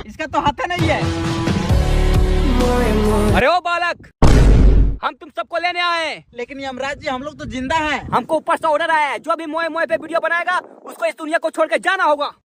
इसका तो हाथ नहीं है। अरे ओ बालक, हम तुम सबको लेने आए हैं। लेकिन यमराज जी हम लोग तो जिंदा हैं। हमको ऊपर से ऑर्डर आया है, जो भी मोए मोए पे वीडियो बनाएगा उसको इस दुनिया को छोड़ के जाना होगा।